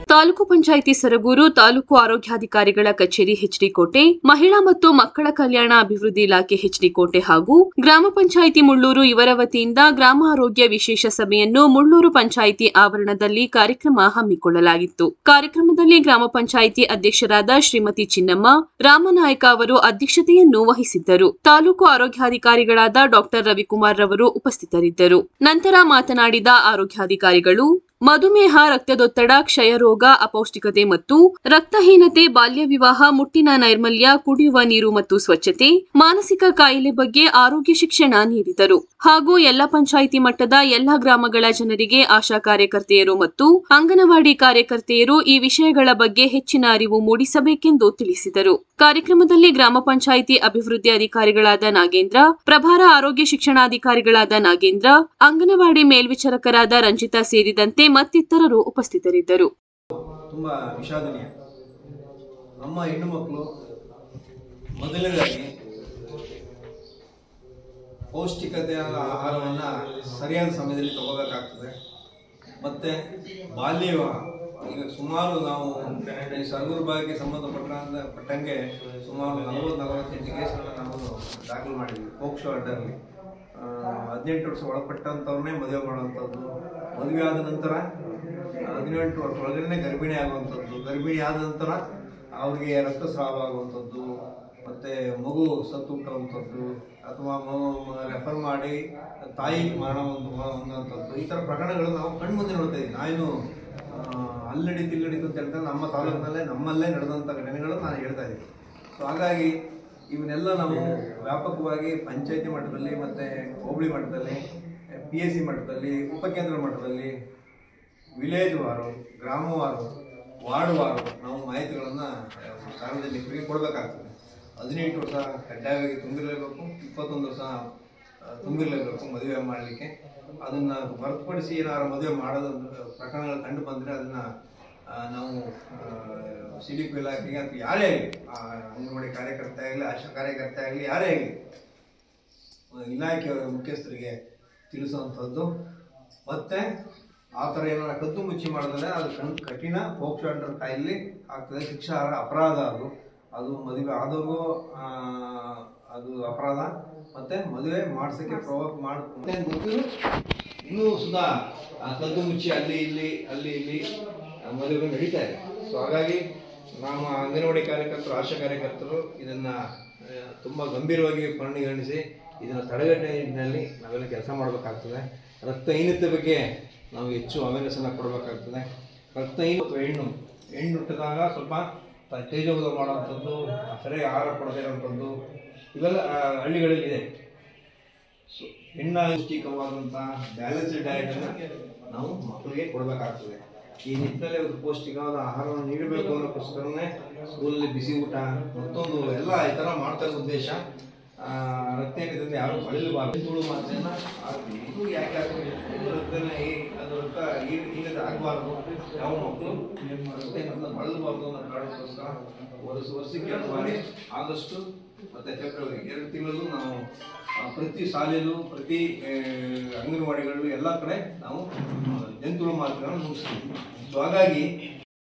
ತಾಲೂಕು ಪಂಚಾಯಿತಿ ಸರಗೂರು ತಾಲೂಕು ಆರೋಗ್ಯಾಧಿಕಾರಿಗಳ ಕಚೇರಿ ಎಚ್ಡಿ ಕೋಟೆ, ಮಹಿಳಾ ಮತ್ತು ಮಕ್ಕಳ ಕಲ್ಯಾಣ ಅಭಿವೃದ್ಧಿ ಇಲಾಖೆ ಎಚ್ಡಿ ಕೋಟೆ ಹಾಗೂ ಗ್ರಾಮ ಪಂಚಾಯಿತಿ ಮುಳ್ಳೂರು ಇವರ ವತಿಯಿಂದ ಗ್ರಾಮ ಆರೋಗ್ಯ ವಿಶೇಷ ಸಭೆಯನ್ನು ಮುಳ್ಳೂರು ಪಂಚಾಯಿತಿ ಆವರಣದಲ್ಲಿ ಕಾರ್ಯಕ್ರಮ ಹಮ್ಮಿಕೊಳ್ಳಲಾಗಿತ್ತು. ಕಾರ್ಯಕ್ರಮದಲ್ಲಿ ಗ್ರಾಮ ಪಂಚಾಯಿತಿ ಅಧ್ಯಕ್ಷರಾದ ಶ್ರೀಮತಿ ಚಿನ್ನಮ್ಮ ರಾಮನಾಯಕ ಅವರು ಅಧ್ಯಕ್ಷತೆಯನ್ನು ವಹಿಸಿದ್ದರು. ತಾಲೂಕು ಆರೋಗ್ಯಾಧಿಕಾರಿಗಳಾದ ಡಾಕ್ಟರ್ ರವಿಕುಮಾರ್ ರವರು ಉಪಸ್ಥಿತರಿದ್ದರು. ನಂತರ ಮಾತನಾಡಿದ ಆರೋಗ್ಯಾಧಿಕಾರಿಗಳು, ಮಧುಮೇಹ, ರಕ್ತದೊತ್ತಡ, ಕ್ಷಯರೋಗ, ಅಪೌಷ್ಟಿಕತೆ ಮತ್ತು ರಕ್ತಹೀನತೆ, ಬಾಲ್ಯ ವಿವಾಹ, ಮುಟ್ಟಿನ ನೈರ್ಮಲ್ಯ, ಕುಡಿಯುವ ನೀರು ಮತ್ತು ಸ್ವಚ್ಛತೆ, ಮಾನಸಿಕ ಕಾಯಿಲೆ ಬಗ್ಗೆ ಆರೋಗ್ಯ ಶಿಕ್ಷಣ ನೀಡಿದರು. ಹಾಗೂ ಎಲ್ಲ ಪಂಚಾಯಿತಿ ಮಟ್ಟದ ಎಲ್ಲ ಗ್ರಾಮಗಳ ಜನರಿಗೆ ಆಶಾ ಕಾರ್ಯಕರ್ತೆಯರು ಮತ್ತು ಅಂಗನವಾಡಿ ಕಾರ್ಯಕರ್ತೆಯರು ಈ ವಿಷಯಗಳ ಬಗ್ಗೆ ಹೆಚ್ಚಿನ ಅರಿವು ಮೂಡಿಸಬೇಕೆಂದು ತಿಳಿಸಿದರು. ಕಾರ್ಯಕ್ರಮದಲ್ಲಿ ಗ್ರಾಮ ಪಂಚಾಯಿತಿ ಅಭಿವೃದ್ಧಿ ಅಧಿಕಾರಿಗಳಾದ ನಾಗೇಂದ್ರ, ಪ್ರಭಾರ ಆರೋಗ್ಯ ಶಿಕ್ಷಣಾಧಿಕಾರಿಗಳಾದ ನಾಗೇಂದ್ರ, ಅಂಗನವಾಡಿ ಮೇಲ್ವಿಚಾರಕರಾದ ರಂಜಿತಾ ಸೇರಿದಂತೆ ಮತ್ತಿತರರು ಉಪಸ್ಥಿತರಿದ್ದರು. ತುಂಬಾ ವಿಷಾದನೀಯ. ನಮ್ಮ ಹೆಣ್ಣು ಮಕ್ಕಳು ಮೊದಲನೇದಾಗಿ ಪೌಷ್ಟಿಕತೆಯ ಆಹಾರವನ್ನ ಸರಿಯಾದ ಸಮಯದಲ್ಲಿ ತಗೋಬೇಕಾಗ್ತದೆ. ಮತ್ತೆ ಬಾಲ್ಯ ವಿವಾಹ, ಈಗ ಸುಮಾರು ನಾವು ಸರಗೂರು ಭಾಗಕ್ಕೆ ಸಂಬಂಧಪಟ್ಟಂಗೆ ಸುಮಾರು 40-48 ಕೇಸ್ಗಳನ್ನ ನಾವು ದಾಖಲು ಮಾಡಿದ್ವಿ. ಪೋಕ್ಸೋ ಅಡ್ಡಲ್ಲಿ 18 ವರ್ಷ ಒಳಪಟ್ಟಂಥವ್ರನ್ನೇ ಮದುವೆ ಮಾಡುವಂಥದ್ದು, ಮದುವೆ ಆದ ನಂತರ 18 ವರ್ಷ ಒಳಗಡೆ ಗರ್ಭಿಣಿ ಆಗುವಂಥದ್ದು, ಗರ್ಭಿಣಿ ಆದ ನಂತರ ಅವ್ರಿಗೆ ರಕ್ತಸ್ರಾವ ಆಗುವಂಥದ್ದು, ಮತ್ತು ಮಗು ಸತ್ತು ಹುಟ್ಟುವಂಥದ್ದು ಅಥವಾ ರೆಫರ್ ಮಾಡಿ ತಾಯಿ ಮರಣ ಹೊಂದುವಂಥದ್ದು, ಈ ಥರ ಪ್ರಕರಣಗಳು ನಾವು ಕಣ್ಮುಂದೆ ನೋಡ್ತಾ ಇದ್ದೀವಿ. ನಾನೇನು ಅಲ್ಲಡಿತು ಇಲ್ಲಡಿತು ಅಂತ ಹೇಳ್ತಾರೆ, ನಮ್ಮ ತಾಲೂಕಿನಲ್ಲೇ ನಮ್ಮಲ್ಲೇ ನಡೆದಂಥ ಘಟನೆಗಳು ನಾನು ಹೇಳ್ತಾ ಇದ್ದೀನಿ. ಸೊ ಹಾಗಾಗಿ ಇವನ್ನೆಲ್ಲ ನಾವು ವ್ಯಾಪಕವಾಗಿ ಪಂಚಾಯತಿ ಮಟ್ಟದಲ್ಲಿ ಮತ್ತು ಹೋಬಳಿ ಮಟ್ಟದಲ್ಲಿ, PSC ಮಟ್ಟದಲ್ಲಿ, ಉಪಕೇಂದ್ರ ಮಟ್ಟದಲ್ಲಿ, ವಿಲೇಜ್ ವಾರು, ಗ್ರಾಮವಾರು, ವಾರ್ಡ್ ವಾರು ನಾವು ಮಾಹಿತಿಗಳನ್ನು ಸಾರ್ವಜನಿಕರಿಗೆ ಕೊಡಬೇಕಾಗ್ತದೆ. 18 ವರ್ಷ ಕಡ್ಡಾಯವಾಗಿ ತುಂಬಿರಲೇಬೇಕು, 21 ವರ್ಷ ತುಂಬಿರಲೇಬೇಕು ಮದುವೆ ಮಾಡಲಿಕ್ಕೆ. ಅದನ್ನು ಹೊರತುಪಡಿಸಿ ಏನಾದ್ರು ಮದುವೆ ಮಾಡೋದು ಪ್ರಕರಣಗಳು ಕಂಡು ಬಂದರೆ ಅದನ್ನು ನಾವು CDP ಇಲಾಖೆಗೆ ಅಥವಾ ಯಾರೇ ಆಗಲಿ, ಅಂಗನವಾಡಿ ಕಾರ್ಯಕರ್ತೆ ಆಗಲಿ, ಆಶಾ ಕಾರ್ಯಕರ್ತೆ ಆಗಲಿ, ಯಾರೇ ಆಗಲಿ ಇಲಾಖೆಯವರ ಮುಖ್ಯಸ್ಥರಿಗೆ ತಿಳಿಸುವಂಥದ್ದು. ಮತ್ತು ಆ ಥರ ಏನಾರ ಕದ್ದು ಮುಚ್ಚಿ ಮಾಡಿದ್ರೆ ಅದು ಕಠಿಣ ಪೋಕ್ಸೋ ಅಂಡರ್ ಕಾಯಿಲೆ ಆಗ್ತದೆ, ಶಿಕ್ಷಾರ್ಹ ಅಪರಾಧ. ಅದು ಮದುವೆ ಆದವ್ರಿಗೂ ಅದು ಅಪರಾಧ. ಮತ್ತು ಮದುವೆ ಮಾಡಿಸೋಕ್ಕೆ ಪ್ರವೋಕ್ ಮಾಡಿ ಇನ್ನೂ ಸುಧಾ ಕದ್ದು ಮುಚ್ಚಿ ಅಲ್ಲಿ ಇಲ್ಲಿ ಮದುವೆ ನಡೀತಾ ಇದೆ. ಸೊ ಹಾಗಾಗಿ ನಮ್ಮ ಅಂಗನವಾಡಿ ಕಾರ್ಯಕರ್ತರು, ಆಶಾ ಕಾರ್ಯಕರ್ತರು ಇದನ್ನು ತುಂಬ ಗಂಭೀರವಾಗಿ ಪರಿಗಣಿಸಿ ಇದನ್ನು ತಡೆಗಟ್ಟುವ ನಿಟ್ಟಿನಲ್ಲಿ ನಾವೆಲ್ಲ ಕೆಲಸ ಮಾಡಬೇಕಾಗ್ತದೆ. ರಕ್ತಹೀನತೆ ಬಗ್ಗೆ ನಾವು ಹೆಚ್ಚು ಅವೇರ್ನೆಸ್ಸನ್ನು ಕೊಡಬೇಕಾಗ್ತದೆ. ರಕ್ತಹೀನತೆ ಹೆಣ್ಣು ಹುಟ್ಟಿದಾಗ ಸ್ವಲ್ಪ ತೇಜೋವಧ ಮಾಡುವಂಥದ್ದು, ಸರಿಯಾಗಿ ಆಹಾರ ಕೊಡದೇ ಇರೋವಂಥದ್ದು ಇವೆಲ್ಲ ಹಳ್ಳಿಗಳಲ್ಲಿದೆ. ಸೊ ಪೌಷ್ಟಿಕವಾದಂಥ ಬ್ಯಾಲೆನ್ಸ್ಡ್ ಡಯಟನ್ನು ನಾವು ಮಕ್ಕಳಿಗೆ ಕೊಡಬೇಕಾಗ್ತದೆ. ಈ ನಿಟ್ಟಿನಲ್ಲಿ ಒಂದು ಪೌಷ್ಟಿಕವಾದ ಆಹಾರವನ್ನು ನೀಡಬೇಕು ಅನ್ನೋಕ್ಕೋಸ್ಕರನೇ ಸ್ಕೂಲಲ್ಲಿ ಬಿಸಿ ಊಟ ಮತ್ತೊಂದು ಎಲ್ಲ ಈ ಥರ ಮಾಡ್ತಾ ಇರೋ ಉದ್ದೇಶ. ರಕ್ತಹೀನತೆಯಿಂದ ಯಾರು ಬಳಲಬಾರ್ದು. ತುಳು ಮಾತೆಯನ್ನು ಇದು ಯಾಕೆ ಅದು ರಕ್ತ ಹೀನತೆ ಆಗಬಾರ್ದು, ಯಾವ ಮಕ್ಕಳು ರಕ್ತಹೀನತೆಯಿಂದ ಬಳಲಬಾರ್ದು ಅನ್ನೋ ಕಾರಣಕ್ಕೋಸ್ಕರ ವರ್ಷಕ್ಕೆ 2 ಬಾರಿ ಆಗಸ್ಟ್ ಮತ್ತು ಫೆಬ್ರವರಿ 2 ತಿಂಗಳಲ್ಲೂ ನಾವು ಪ್ರತಿ ಶಾಲೆಯಲ್ಲೂ ಪ್ರತಿ ಅಂಗನವಾಡಿಗಳು ಎಲ್ಲ ಕಡೆ ನಾವು ಜಂತುಳು ಮಾತ್ರೆಗಳನ್ನು ಮುಗಿಸ್ತೀವಿ. ಸೊ ಹಾಗಾಗಿ